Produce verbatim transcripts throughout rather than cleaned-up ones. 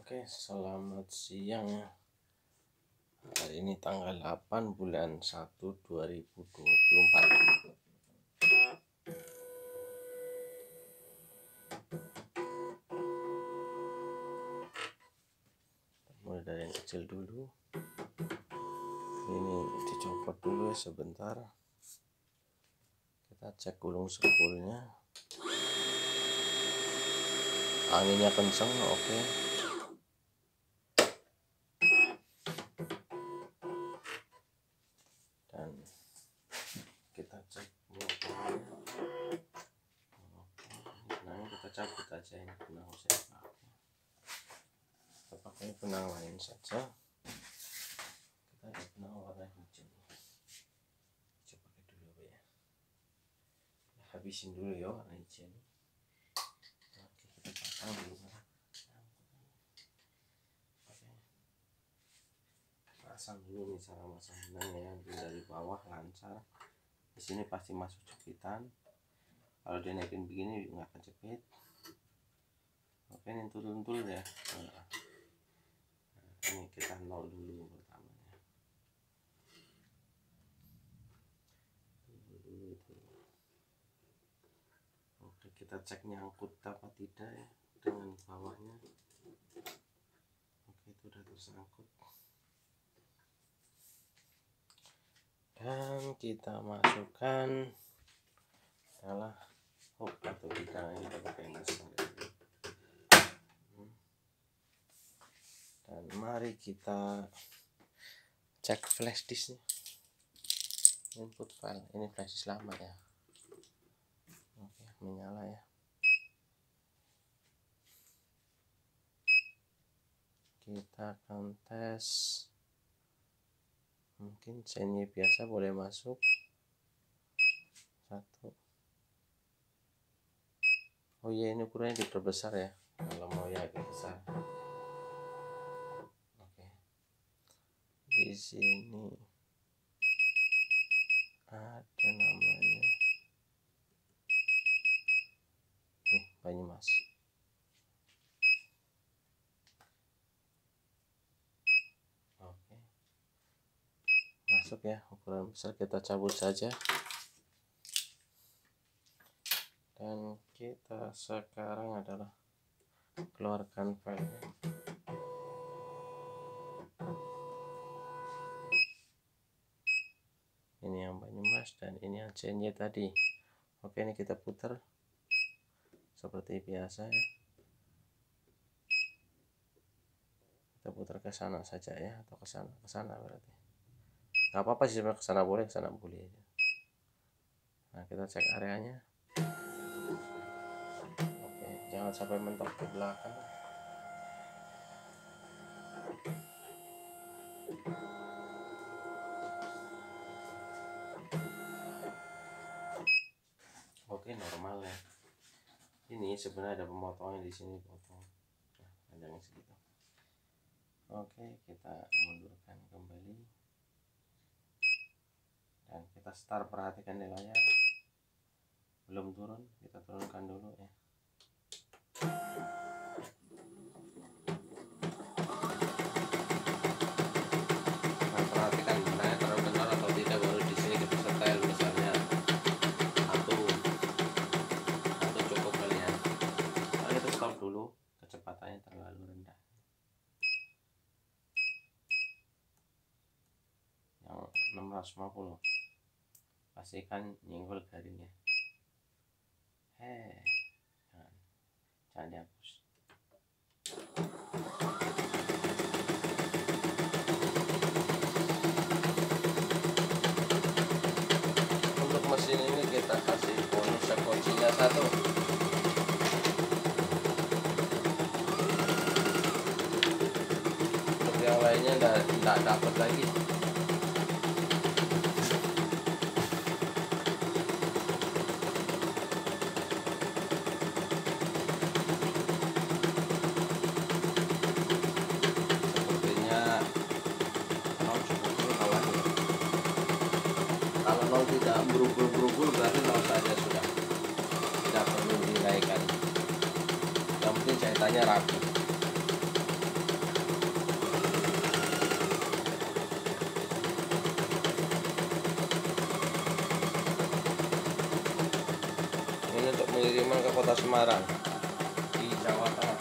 Oke, selamat siang ya. Hari ini tanggal delapan bulan satu dua ribu dua puluh empat. Mulai dari yang kecil dulu. Ini dicopot dulu ya sebentar. Kita cek gulung sepulnya. Anginnya kenceng, oke. Dan kita cek motornya. Nah, kita cabut aja ini benang saya. Kita pakai benang lain saja. Kita ada benang warna hijau. Coba pakai dulu ya. Habisin dulu ya warna hijau ini. Oke, kita pasang dulu. Pasang dulu nih cara masang benangnya ya, dari bawah lancar. Di sini pasti masuk jepitan. Kalau dia naikin begini nggak akan jepit. Oke, ini turun-turun ya. Nah, ini kita nol dulu pertamanya. Dulu itu. Oke, kita cek nyangkut apa tidak ya dengan bawahnya. Oke, itu udah tersangkut. Dan kita masukkan adalah hook atau bidang ini, kita pakai besar. Dan mari kita cek flash disknya. Input file ini flash disk lama ya. Oke, menyala ya. Kita akan tes. Mungkin chainnya biasa boleh masuk satu. Oh iya, ini ukurannya diperbesar ya kalau mau ya agak besar. Oke, di sini ada namanya nih Banyumas. Masuk ya, ukuran besar. Kita cabut saja dan kita sekarang adalah keluarkan filenya. Ini yang Banyumas dan ini yang C N Y tadi. Oke, ini kita putar seperti biasa ya. Kita putar ke sana saja ya, atau ke sana ke sana berarti. Gak apa-apa sih, ke sana boleh, ke sana boleh aja. Nah, kita cek areanya. Oke, jangan sampai mentok ke belakang. Oke, normal ya. Ini sebenarnya ada pemotongan di sini, potong. Nah, panjangnya segitu. Oke, kita mundurkan kembali. Dan kita start, perhatikan di layar belum turun, kita turunkan dulu ya. Nah, perhatikan benangnya terlalu benar atau tidak, baru di sini kita setel misalnya satu satu cukup kali ya. Lalu kita stop dulu, kecepatannya terlalu rendah. Yang enam ratus lima puluh. Pastikan nyenggol garingnya. Heh, jangan, jangan dihapus. Untuk mesin ini kita kasih bonus sekocinya satu. Untuk yang lainnya tidak dapat lagi. Kalau nol tidak berubul-berubul berarti nol saja sudah, tidak perlu dinaikkan. Yang penting jahitannya rapi. Semarang di Jawa Tengah.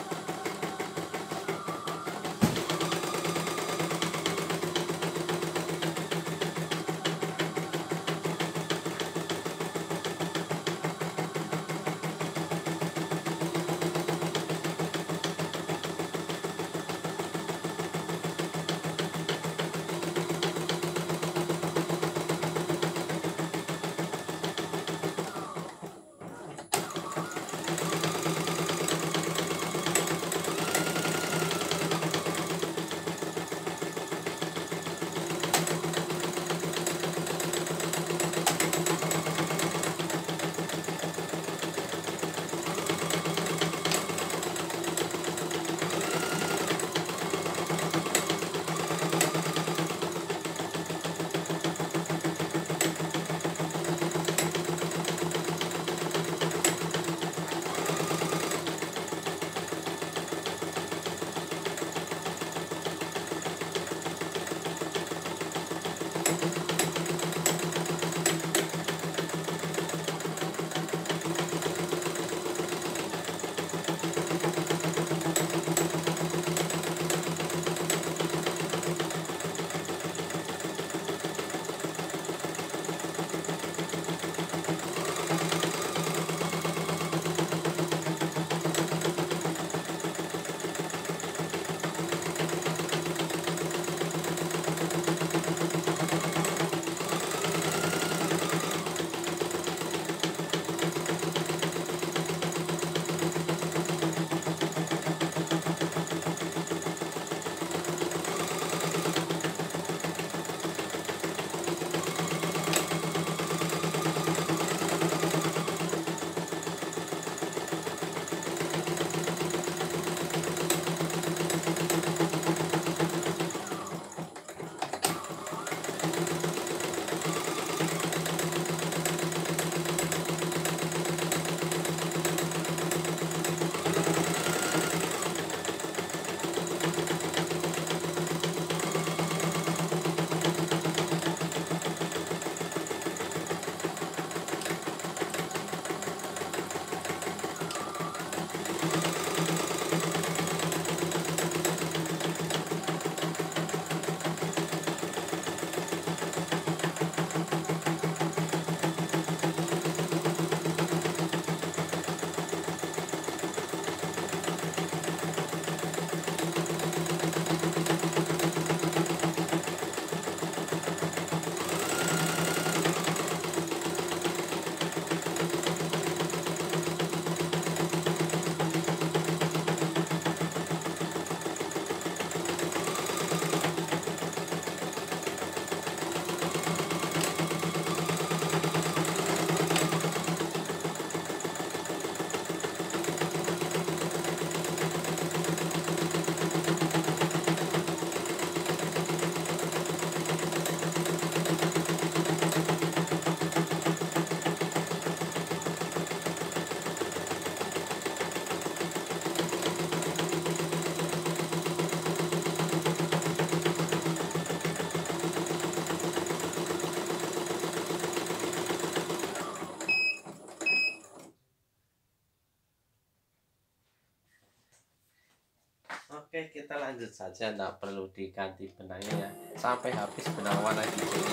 Oke, kita lanjut saja, tidak perlu diganti benangnya ya, sampai habis benang warna hijaunya.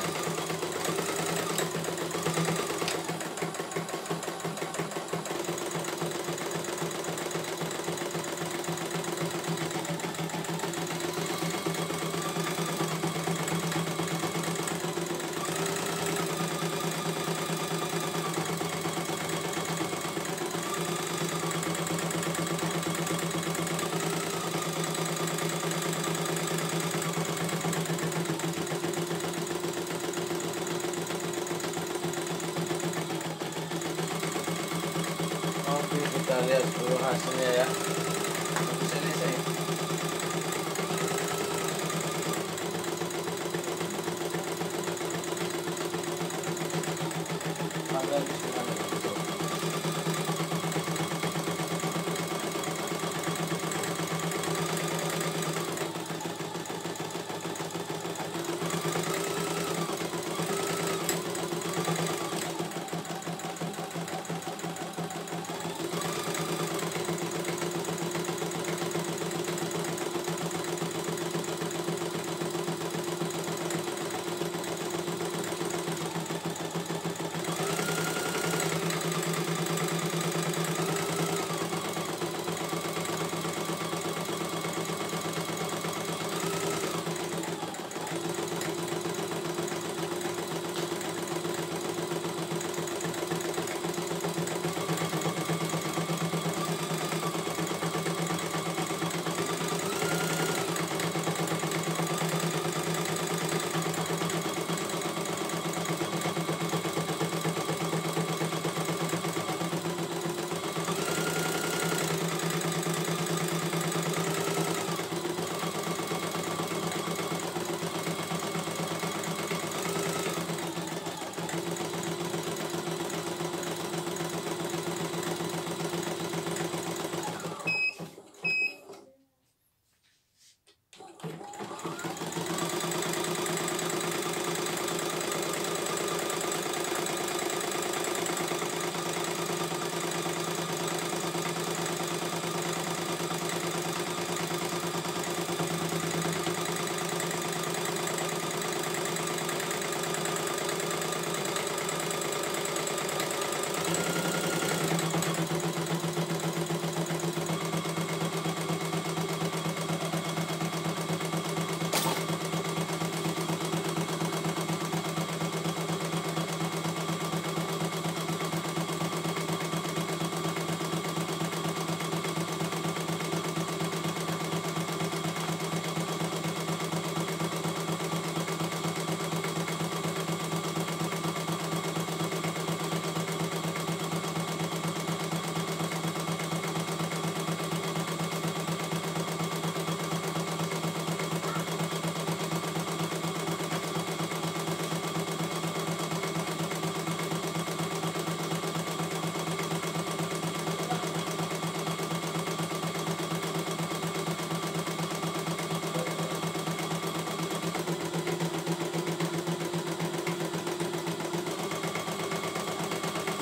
Oke, kita lihat dulu hasilnya ya. Selesai. Sampai di sini.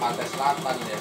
pantai selatan ya.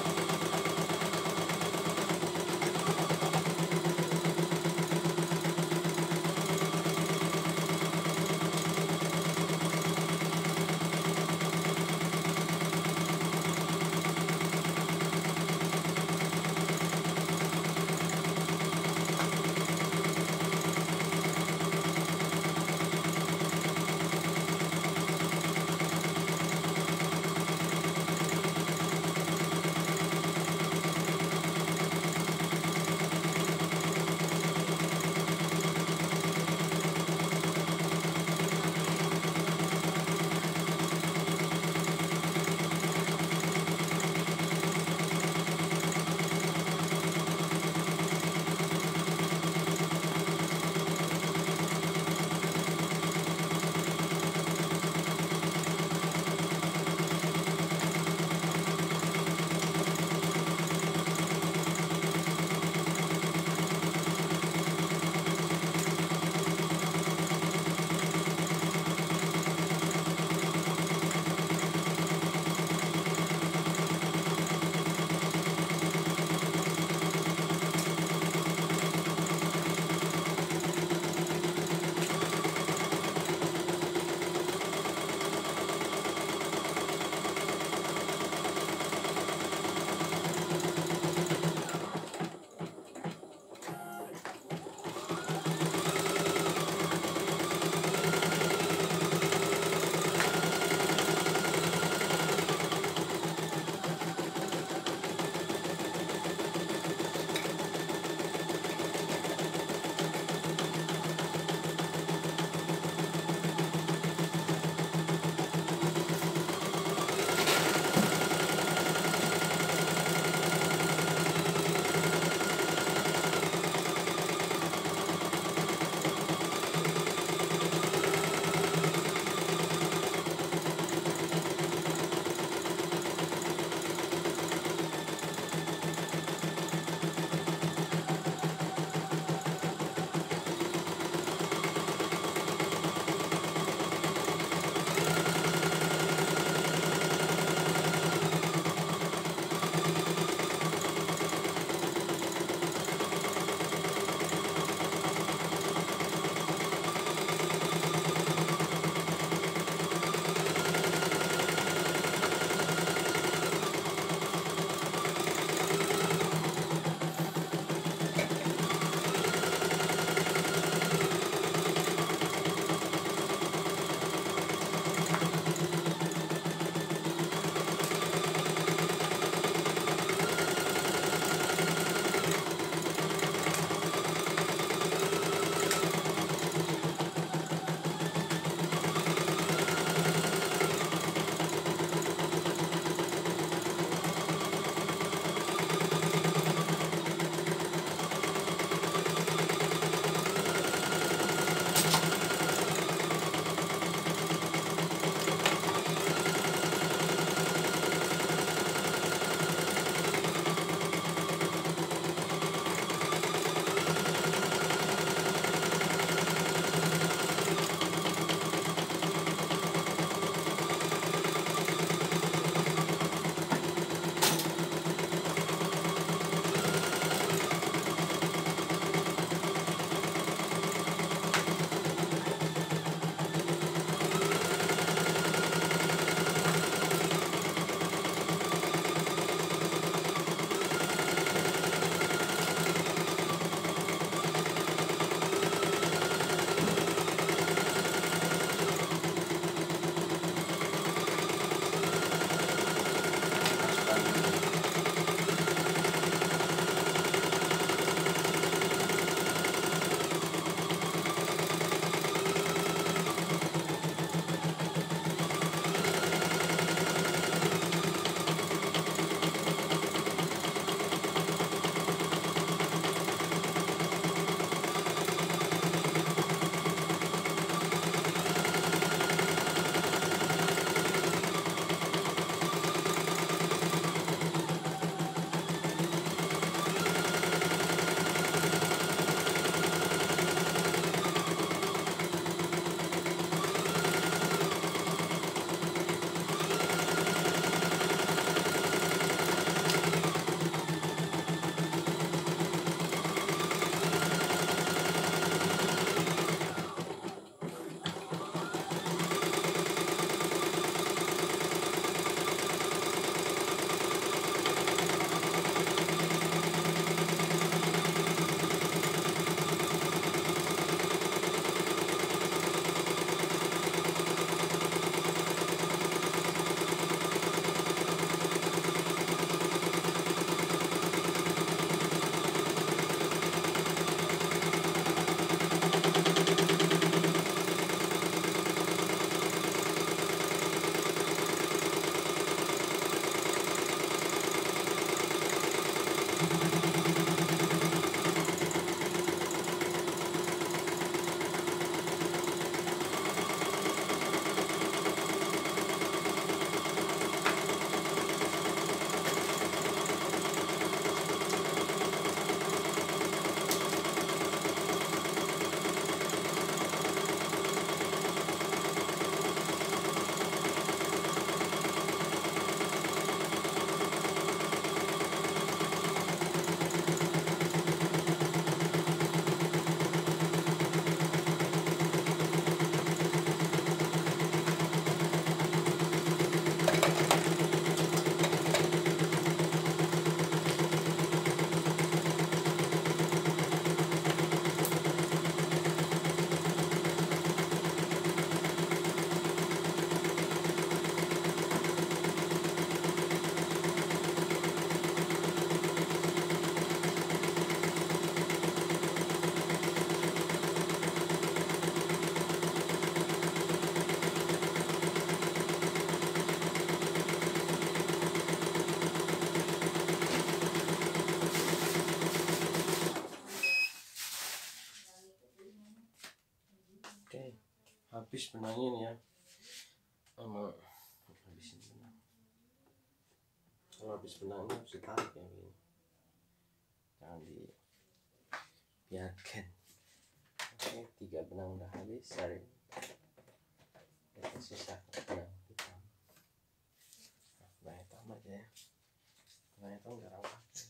Oke, habis benangin ya. Sama habisin benang. Kalau habis benangnya harus ditarik ya begini. Jangan dibiarkan. Oke, tiga benang udah habis dari kita sisa benang hitam. Nah, benang hitam aja ya. Benang hitam jarang pakai.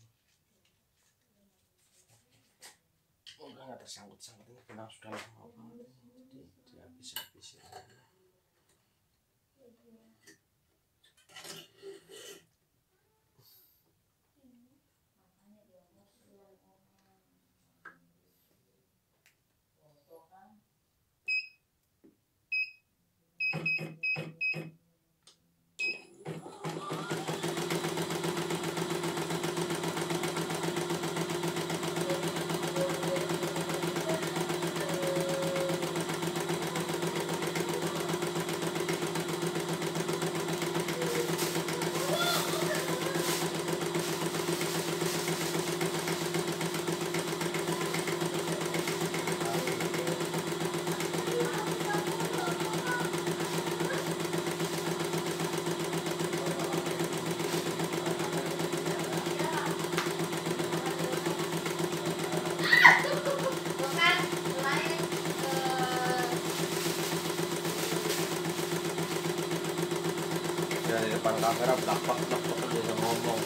Udah nggak tersangkut-sangkut, ini benang sudah lama banget, jadi dihabis-habisin. Dari depan kamera belak-belak belak-belak dia ngomong.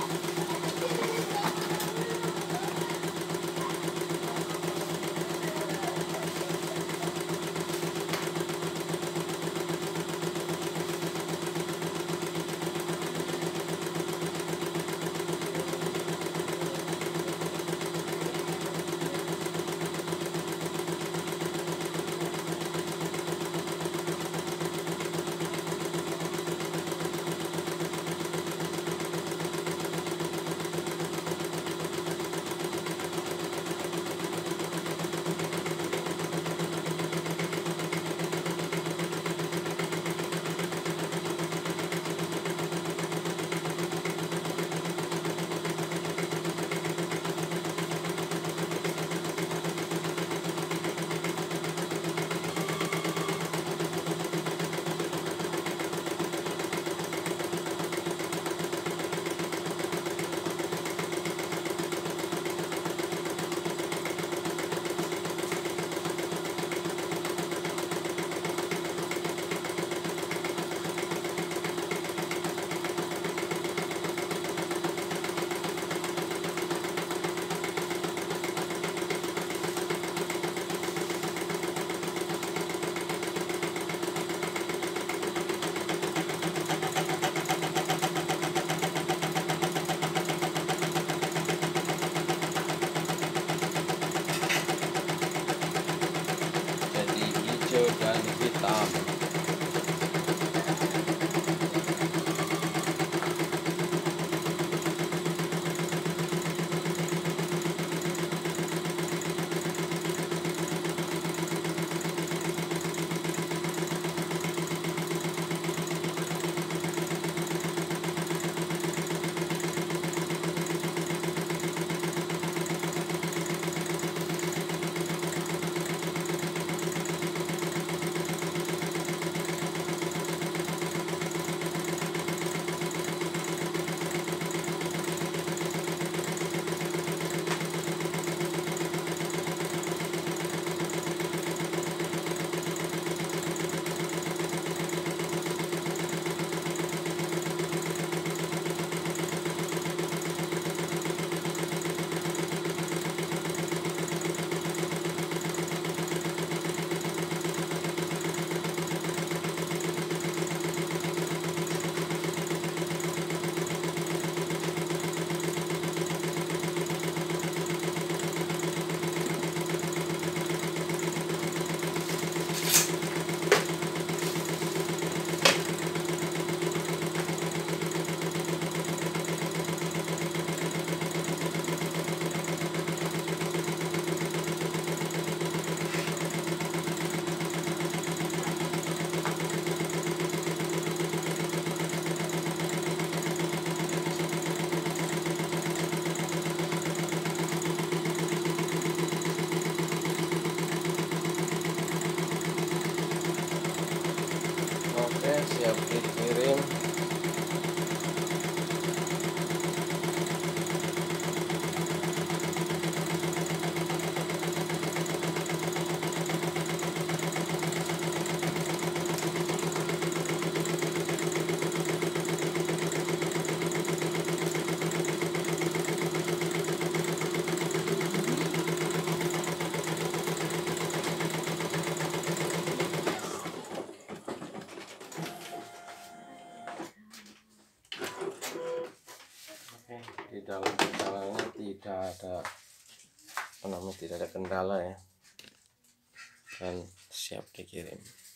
Dan hitam. dikirim. Di dalam perjalanannya tidak ada apa namanya tidak ada kendala ya, dan siap dikirim.